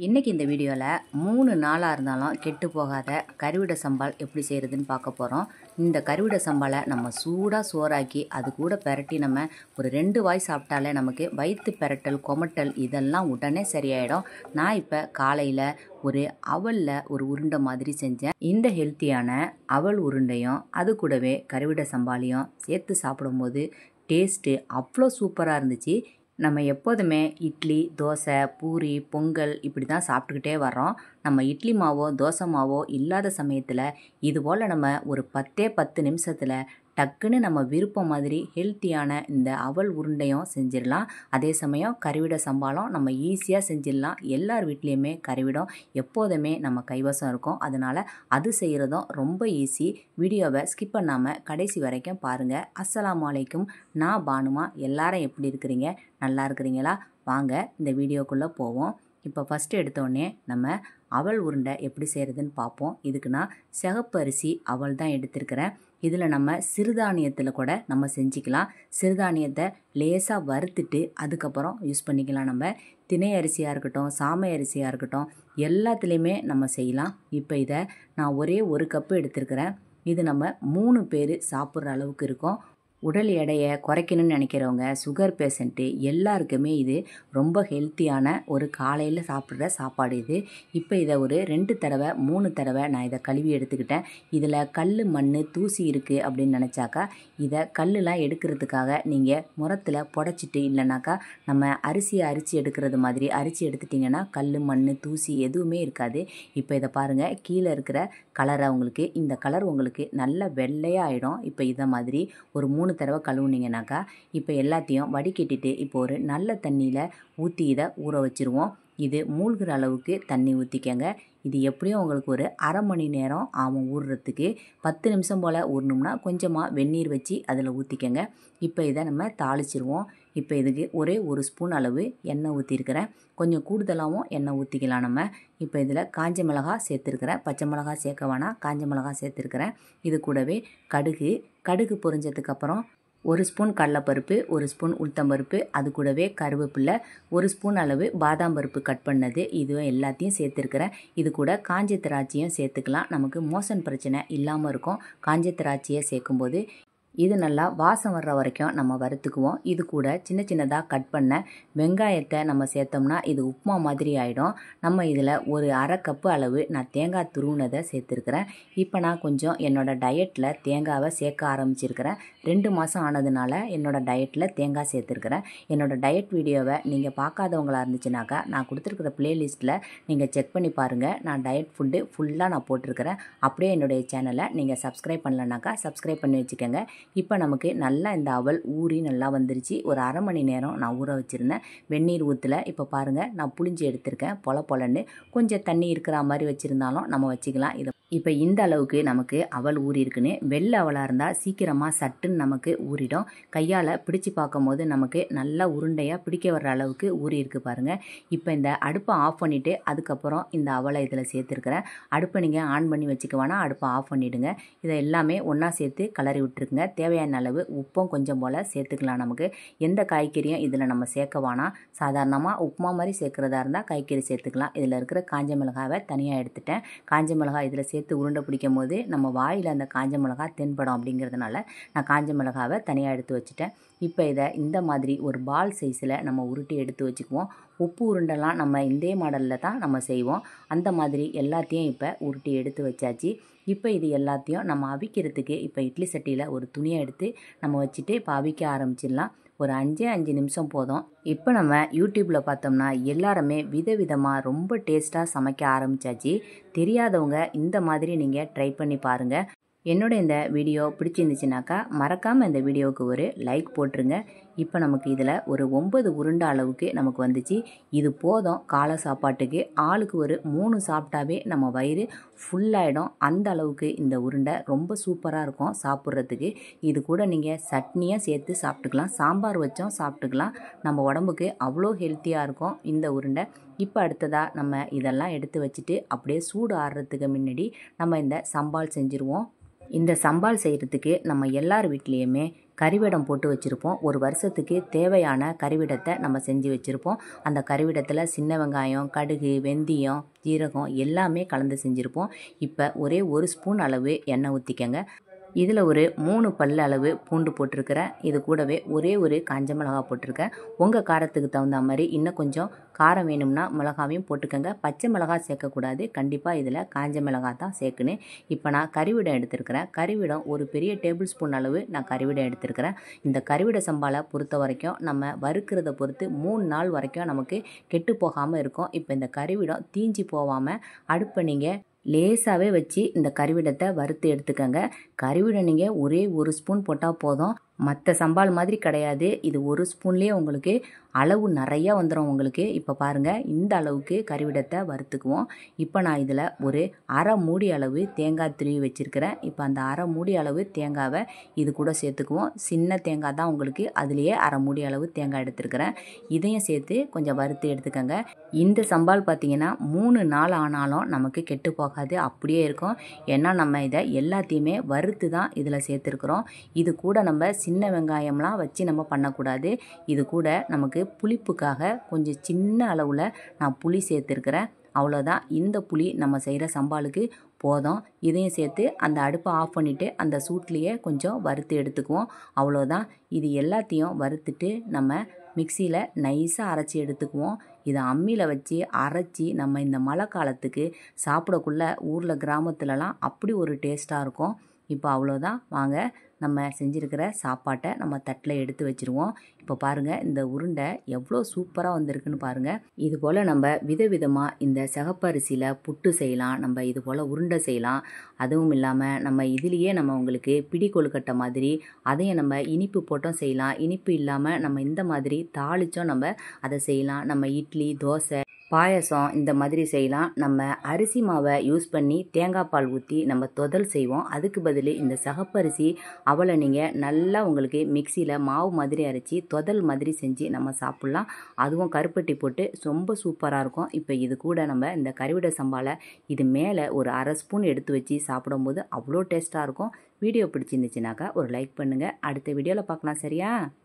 இன்றைக்கி இந்த வீடியோவில் 3 நாளாக இருந்தாலும் கெட்டு போகாத கருவிட சம்பால் எப்படி செய்கிறதுன்னு பார்க்க போகிறோம். இந்த கருவிட சம்பாலை நம்ம சூடாக சோறாக்கி அது கூட பெரட்டி நம்ம ஒரு 2 வாய் சாப்பிட்டாலே நமக்கு வயிற்று பெரட்டல், கொமட்டல் இதெல்லாம் உடனே சரியாயிடும். நான் இப்போ காலையில் ஒரு அவலில் ஒரு உருண்டை மாதிரி செஞ்சேன். இந்த ஹெல்த்தியான அவல் உருண்டையும் அது கூடவே கருவிட சம்பாலையும் சேர்த்து சாப்பிடும்போது டேஸ்ட்டு அவ்வளோ சூப்பராக இருந்துச்சு. நம்ம எப்போதுமே இட்லி, தோசை, பூரி, பொங்கல் இப்படி தான் சாப்பிட்டுக்கிட்டே வர்றோம். நம்ம இட்லி மாவோ தோசை மாவோ இல்லாத சமயத்தில் இதுபோல் நம்ம ஒரு 10 நிமிஷத்தில் டக்குன்னு நம்ம விருப்பம் மாதிரி ஹெல்த்தியான இந்த அவல் உருண்டையும் செஞ்சிடலாம். அதே சமயம் கருவிட சம்பாலும் நம்ம ஈஸியாக செஞ்சிடலாம். எல்லார் வீட்லேயுமே கருவிடம் எப்போதுமே நம்ம கைவசம் இருக்கும். அதனால் அது செய்கிறதும் ரொம்ப ஈஸி. வீடியோவை ஸ்கிப் பண்ணாமல் கடைசி வரைக்கும் பாருங்கள். அஸ்ஸலாமு அலைக்கும். நான் பானுமா. எல்லாரும் எப்படி இருக்கிறீங்க? நல்லா இருக்கிறீங்களா? வாங்க இந்த வீடியோக்குள்ளே போவோம். இப்போ ஃபஸ்ட்டு எடுத்தோடனே நம்ம அவல் உருண்டை எப்படி செய்கிறதுன்னு பார்ப்போம். இதுக்கு நான் சிகப்பு அரிசி அவல் தான் எடுத்துருக்கிறேன். இதில் நம்ம சிறுதானியத்தில் கூட நம்ம செஞ்சுக்கலாம். சிறுதானியத்தை லேசாக வறுத்துட்டு அதுக்கப்புறம் யூஸ் பண்ணிக்கலாம். நம்ம திணை அரிசியாக இருக்கட்டும், சாமை அரிசியாக இருக்கட்டும், எல்லாத்துலேயுமே நம்ம செய்யலாம். இப்போ இதை நான் ஒரே 1 கப்பு எடுத்துருக்கிறேன். இது நம்ம 3 பேர் சாப்பிட்ற அளவுக்கு இருக்கும். உடல் எடையை குறைக்கணும்னு நினைக்கிறவங்க, சுகர் பேஷண்ட்டு எல்லாருக்குமே இது ரொம்ப ஹெல்த்தியான ஒரு காலையில் சாப்பிட்ற சாப்பாடு இது. இப்போ இதை ஒரு 2 தடவை 3 தடவை நான் இதை கழுவி எடுத்துக்கிட்டேன். இதில் கல், மண், தூசி இருக்குது அப்படின்னு நினச்சாக்கா இதை கல்லுலாம் எடுக்கிறதுக்காக நீங்கள் முரத்தில் புடச்சிட்டு, இல்லைனாக்கா நம்ம அரிசியை அரிசி எடுக்கிறது மாதிரி அரிசி எடுத்துட்டிங்கன்னா கல், மண், தூசி எதுவுமே இருக்காது. இப்போ இதை பாருங்கள், கீழே இருக்கிற கலரை உங்களுக்கு இந்த கலர் உங்களுக்கு நல்ல வெள்ளையாக ஆகிடும். இப்போ இதை மாதிரி ஒரு 3 தடவை கழுவுனீங்கனாக்கா இப்போ எல்லாத்தையும் வடிகட்டிட்டு இப்போ ஒரு நல்ல தண்ணியில் ஊற்றி இதை ஊற வச்சுருவோம். இது மூழ்கிற அளவுக்கு தண்ணி ஊற்றிக்கங்க. இது எப்படியும் உங்களுக்கு ஒரு அரை மணி நேரம் ஆகும் ஊறுறதுக்கு. 10 நிமிஷம் போல் ஊறணும்னா கொஞ்சமாக வெந்நீர் வச்சு அதில் ஊற்றிக்கங்க. இப்போ இதை நம்ம தாளிச்சிருவோம். இப்போ இதுக்கு ஒரே 1 ஸ்பூன் அளவு எண்ணெய் ஊற்றிருக்கிறேன். கொஞ்சம் கூடுதலாகவும் எண்ணெய் ஊற்றிக்கலாம் நம்ம. இப்போ இதில் காஞ்ச மிளகா சேர்த்துருக்கிறேன். பச்சை மிளகா சேர்க்க வேணாம், காஞ்ச மிளகா சேர்த்துருக்கிறேன். இது கூடவே கடுகு பொரிஞ்சதுக்கப்புறம் 1 ஸ்பூன் கடலைப்பருப்பு, 1 ஸ்பூன் உளுத்தம்பருப்பு, அது கூடவே கருவேப்பிலை, 1 ஸ்பூன் அளவு பாதாம் பருப்பு கட் பண்ணது, இது எல்லாத்தையும் சேர்த்துருக்கிறேன். இது கூட காஞ்ச திராட்சையும் சேர்த்துக்கலாம். நமக்கு மோஷன் பிரச்சனை இல்லாமல் இருக்கும் காஞ்ச திராட்சையை சேர்க்கும்போது. இது நல்லா வாசம் வர்ற வரைக்கும் நம்ம வறுத்துக்குவோம். இது கூட சின்ன சின்னதாக கட் பண்ண வெங்காயத்தை நம்ம சேர்த்தோம்னா இது உப்புமா மாதிரி ஆகிடும். நம்ம இதில் ஒரு அரை கப்பு அளவு நான் தேங்காய் துருவுனதை சேர்த்துருக்கிறேன். இப்போ நான் கொஞ்சம் என்னோடய டயட்டில் தேங்காவை சேர்க்க ஆரம்பிச்சிருக்கிறேன். 2 மாதம் ஆனதுனால என்னோடய டயட்டில் தேங்காய் சேர்த்துருக்கிறேன். என்னோடய டயட் வீடியோவை நீங்கள் பார்க்காதவங்களாக இருந்துச்சுனாக்கா நான் கொடுத்துருக்குற ப்ளேலிஸ்ட்டில் நீங்கள் செக் பண்ணி பாருங்கள். நான் டயட் ஃபுட்டு ஃபுல்லாக நான் போட்டிருக்கிறேன். அப்படியே என்னுடைய சேனலை நீங்கள் சப்ஸ்கிரைப் பண்ணலனாக்கா சப்ஸ்கிரைப் பண்ணி வச்சுக்கோங்க. இப்போ நமக்கு நல்லா இந்த அவல் ஊறி நல்லா வந்துருச்சு. ஒரு அரை மணி நேரம் நான் ஊற வச்சுருந்தேன். வெந்நீர் ஊற்றல. இப்போ பாருங்கள், நான் புளிஞ்சு எடுத்திருக்கேன். பொலன்னு கொஞ்சம் தண்ணி இருக்கிற மாதிரி வச்சுருந்தாலும் நம்ம வச்சுக்கலாம். இப்போ இந்த அளவுக்கு நமக்கு அவல் ஊறி இருக்குன்னு. வெள்ளை அவலாக இருந்தால் சீக்கிரமாக சட்டுன்னு நமக்கு ஊறிடும். கையால் பிடிச்சி பார்க்கும் போது நமக்கு நல்லா உருண்டையாக பிடிக்க வர்ற அளவுக்கு ஊறி இருக்குது பாருங்கள். இப்போ இந்த அடுப்பை ஆஃப் பண்ணிவிட்டு அதுக்கப்புறம் இந்த அவலை இதில் சேர்த்துருக்கிறேன். அடுப்பை நீங்கள் ஆன் பண்ணி வச்சுக்க வேணாம், அடுப்பை ஆஃப் பண்ணிவிடுங்க. இதை எல்லாமே ஒன்றா சேர்த்து கலரி விட்டுருக்குங்க. தேவையான அளவு உப்பும் கொஞ்சம் போல் சேர்த்துக்கலாம். நமக்கு எந்த காய்கறியும் இதில் நம்ம சேர்க்க வேணாம். சாதாரணமாக உப்புமா மாதிரி சேர்க்குறதா இருந்தால் காய்கறி சேர்த்துக்கலாம். இதில் இருக்கிற காஞ்ச மிளகாவை தனியாக எடுத்துட்டேன். காஞ்ச மிளகாய் இதில் சேர்த்து உருண்டை பிடிக்கும் போது நம்ம வாயில் அந்த காஞ்ச மிளகாய் தென்படும். அப்படிங்கிறதுனால நான் காஞ்ச மிளகாவை தனியாக எடுத்து வச்சுட்டேன். இப்போ இதை இந்த மாதிரி ஒரு பால் சைஸில் நம்ம உருட்டி எடுத்து வச்சுக்குவோம். உப்பு உருண்டெல்லாம் நம்ம இதே மாடலில் தான் நம்ம செய்வோம். அந்த மாதிரி எல்லாத்தையும் இப்போ உருட்டி எடுத்து வச்சாச்சு. இப்போ இது எல்லாத்தையும் நம்ம அவிக்கிறதுக்கு இப்போ இட்லி சட்டியில் ஒரு துணியை எடுத்து நம்ம வச்சுட்டு இப்போ அவிக்க ஆரம்பிச்சிடலாம். ஒரு 5 நிமிஷம் போதும். இப்போ நம்ம யூடியூப்பில் பார்த்தோம்னா எல்லாருமே விதவிதமாக ரொம்ப டேஸ்ட்டாக சமைக்க ஆரம்பித்தாச்சு. தெரியாதவங்க இந்த மாதிரி நீங்கள் ட்ரை பண்ணி பாருங்கள். என்னோட இந்த வீடியோ பிடிச்சிருந்துச்சுனாக்கா மறக்காமல் இந்த வீடியோவுக்கு ஒரு லைக் போட்டுருங்க. இப்போ நமக்கு இதில் ஒரு 9 உருண்டை அளவுக்கு நமக்கு வந்துச்சு. இது போதும் காலை சாப்பாட்டுக்கு. ஆளுக்கு ஒரு 3 சாப்பிட்டாவே நம்ம வயிறு ஃபுல்லாகிடும். அந்த அளவுக்கு இந்த உருண்டை ரொம்ப சூப்பராக இருக்கும் சாப்பிட்றதுக்கு. இது கூட நீங்கள் சட்னியாக சேர்த்து சாப்பிட்டுக்கலாம், சாம்பார் வச்சும் சாப்பிட்டுக்கலாம். நம்ம உடம்புக்கு அவ்வளோ ஹெல்த்தியாக இருக்கும் இந்த உருண்டை. இப்போ அடுத்ததாக நம்ம இதெல்லாம் எடுத்து வச்சுட்டு அப்படியே சூடு ஆறுறதுக்கு முன்னாடி நம்ம இந்த சம்பால் செஞ்சுருவோம். இந்த சம்பால் செய்கிறதுக்கு நம்ம எல்லார் வீட்லேயுமே கறிவிடம் போட்டு வச்சுருப்போம். ஒரு வருஷத்துக்கு தேவையான கறிவிடத்தை நம்ம செஞ்சு வச்சுருப்போம். அந்த கறிவிடத்தில் சின்ன வெங்காயம், கடுகு, வெந்தயம், ஜீரகம் எல்லாமே கலந்து செஞ்சுருப்போம். இப்போ ஒரே 1 ஸ்பூன் அளவு எண்ணெய் ஊற்றிக்கங்க. இதில் ஒரு 3 பல் அளவு பூண்டு போட்டிருக்கிறேன். இது கூடவே ஒரே ஒரு காஞ்ச மிளகா போட்டிருக்கேன். உங்கள் காரத்துக்கு தகுந்த மாதிரி இன்னும் கொஞ்சம் காரம் வேணும்னா மிளகாவையும் போட்டுக்கோங்க. பச்சை மிளகாய் சேர்க்கக்கூடாது. கண்டிப்பாக இதில் காஞ்ச மிளகாய் தான் சேர்க்கணும். இப்போ நான் கறிவிடம் எடுத்துருக்கிறேன். கறிவிடம் ஒரு பெரிய டேபிள் ஸ்பூன் அளவு நான் கறிவிடம் எடுத்துருக்கிறேன். இந்த கறிவிட சம்பாலை பொறுத்த வரைக்கும் நம்ம வறுக்கிறத பொறுத்து 3 நாள் வரைக்கும் நமக்கு கெட்டு போகாமல் இருக்கும். இப்போ இந்த கறிவிடம் தீஞ்சு போகாமல் அடுப்பை நீங்கள் லேசாகவே வச்சு இந்த கறிவிடத்தை வறுத்து எடுத்துக்கோங்க. கறிவிடம் நீங்கள் ஒரே 1 ஸ்பூன் போட்டால் போதும். மற்ற சம்பால் மாதிரி கிடையாது. இது 1 ஸ்பூன்லேயே உங்களுக்கு அளவு நிறையா வந்துடும் உங்களுக்கு. இப்போ பாருங்கள், இந்த அளவுக்கு கறிவிடத்தை வறுத்துக்குவோம். இப்போ நான் இதில் ஒரு அரை மூடி அளவு தேங்காய் துருவி வச்சுருக்கிறேன். இப்போ அந்த அரை மூடி அளவு தேங்காவை இது கூட சேர்த்துக்குவோம். சின்ன தேங்காய் தான் உங்களுக்கு, அதுலேயே அரை மூடி அளவு தேங்காய் எடுத்துருக்கிறேன். இதையும் சேர்த்து கொஞ்சம் வறுத்து எடுத்துக்கோங்க. இந்த சம்பால் பார்த்திங்கன்னா 3 நாள் ஆனாலும் நமக்கு கெட்டு போகாது, அப்படியே இருக்கும். ஏன்னா நம்ம இதை எல்லாத்தையுமே வறுத்து தான் இதில் சேர்த்துருக்குறோம். இது கூட நம்ம சின்ன வெங்காயம்லாம் வச்சு நம்ம பண்ணக்கூடாது. இது கூட நமக்கு புளிப்புக்காக கொஞ்சம் சின்ன அளவில் நான் புளி சேர்த்துருக்கிறேன். அவ்வளோதான். இந்த புளி நம்ம செய்கிற சம்பாலுக்கு போதும். இதையும் சேர்த்து அந்த அடுப்பை ஆஃப் பண்ணிவிட்டு அந்த சூட்லேயே கொஞ்சம் வறுத்து எடுத்துக்குவோம். அவ்வளோதான். இது எல்லாத்தையும் வறுத்துட்டு நம்ம மிக்சியில் நைஸாக அரைச்சி எடுத்துக்குவோம். இதை அம்மியில் வச்சு அரைச்சி நம்ம இந்த மழை காலத்துக்கு சாப்பிடக்குள்ள ஊரில் கிராமத்துலலாம் அப்படி ஒரு டேஸ்ட்டாக இருக்கும். இப்போ அவ்வளோதான். வாங்க, நம்ம செஞ்சுருக்கிற சாப்பாட்டை நம்ம தட்டில் எடுத்து வச்சுருவோம். இப்போ பாருங்கள், இந்த உருண்டை எவ்வளோ சூப்பராக வந்திருக்குன்னு பாருங்கள். இது போல் நம்ம விதவிதமாக இந்த சிகப்பரிசியில் புட்டு செய்யலாம், நம்ம இது போல் உருண்டை செய்யலாம். அதுவும் இல்லாமல் நம்ம இதுலேயே நம்ம உங்களுக்கு பிடி கொழுக்கட்டை மாதிரி அதையும் நம்ம இனிப்பு போட்டும் செய்யலாம். இனிப்பு இல்லாமல் நம்ம இந்த மாதிரி தாளிச்சும் நம்ம அதை செய்யலாம். நம்ம இட்லி, தோசை, பாயசம் இந்த மாதிரி செய்யலாம். நம்ம அரிசி மாவை யூஸ் பண்ணி தேங்காய் பால் ஊற்றி நம்ம தொதல் செய்வோம். அதுக்கு பதில் இந்த சகப்பரிசி அவளை நீங்கள் நல்லா உங்களுக்கு மிக்சியில் மாவு மாதிரி அரைச்சி தொதல் மாதிரி செஞ்சு நம்ம சாப்பிட்லாம். அதுவும் கருப்பட்டி போட்டு ரொம்ப சூப்பராக இருக்கும். இப்போ இது கூட நம்ம இந்த கறிவிட சம்பாலை இது மேலே ஒரு அரை ஸ்பூன் எடுத்து வச்சு சாப்பிடும்போது அவ்வளோ டேஸ்ட்டாக இருக்கும். வீடியோ பிடிச்சிருந்துச்சுனாக்கா ஒரு லைக் பண்ணுங்கள். அடுத்த வீடியோவில் பார்க்கலாம். சரியா?